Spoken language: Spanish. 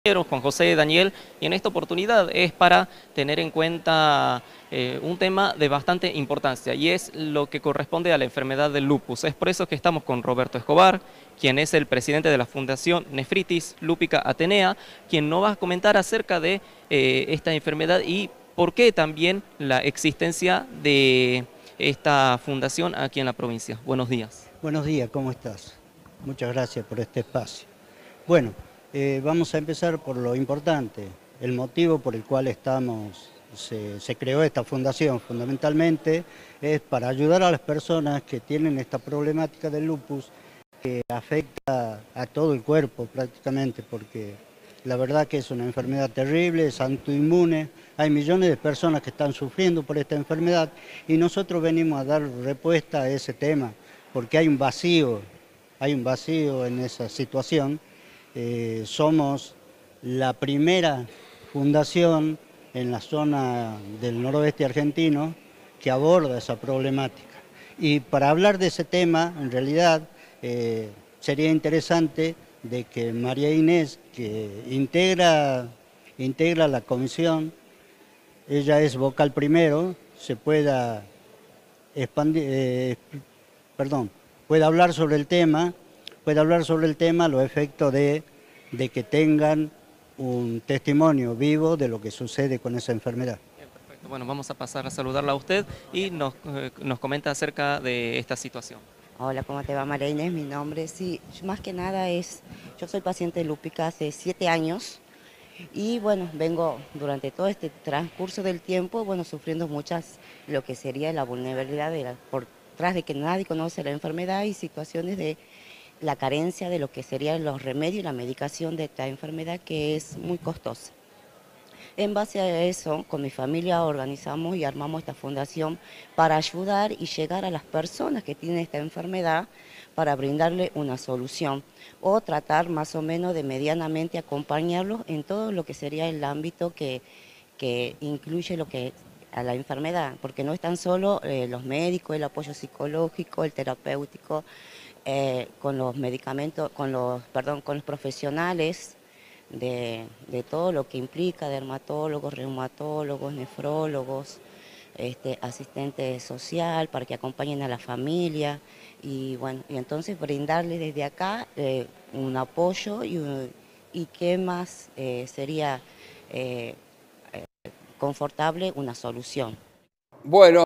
Juan José Daniel, y en esta oportunidad es para tener en cuenta un tema de bastante importancia y es lo que corresponde a la enfermedad del lupus. Es por eso que estamos con Roberto Escobar, quien es el presidente de la Fundación Nefritis Lúpica Atenea, quien nos va a comentar acerca de esta enfermedad y por qué también la existencia de esta fundación aquí en la provincia. Buenos días. Buenos días, ¿cómo estás? Muchas gracias por este espacio. Bueno, vamos a empezar por lo importante, el motivo por el cual se creó esta fundación. Fundamentalmente es para ayudar a las personas que tienen esta problemática del lupus, que afecta a todo el cuerpo prácticamente, porque la verdad que es una enfermedad terrible, es autoinmune, hay millones de personas que están sufriendo por esta enfermedad y nosotros venimos a dar respuesta a ese tema, porque hay un vacío en esa situación. Somos la primera fundación en la zona del noroeste argentino que aborda esa problemática. Y para hablar de ese tema, en realidad, sería interesante de que María Inés, que integra la comisión, ella es vocal primero, se pueda expandir, pueda hablar sobre el tema, los efectos de que tengan un testimonio vivo de lo que sucede con esa enfermedad. Bien, perfecto. Bueno, vamos a pasar a saludarla a usted y nos comenta acerca de esta situación. Hola, ¿cómo te va, María Inés? Mi nombre, sí, más que nada yo soy paciente lúpica hace 7 años y bueno, vengo durante todo este transcurso del tiempo, bueno, sufriendo lo que sería la vulnerabilidad por tras de que nadie conoce la enfermedad y situaciones de la carencia de lo que serían los remedios y la medicación de esta enfermedad que es muy costosa. En base a eso, con mi familia organizamos y armamos esta fundación para ayudar y llegar a las personas que tienen esta enfermedad para brindarle una solución o tratar más o menos de medianamente acompañarlos en todo lo que sería el ámbito que incluye lo que a la enfermedad, porque no es tan solo los médicos, el apoyo psicológico, el terapéutico, con los medicamentos, con los profesionales de todo lo que implica dermatólogos, reumatólogos, nefrólogos, asistente social para que acompañen a la familia y bueno, y entonces brindarles desde acá un apoyo y qué más sería confortable una solución. Bueno.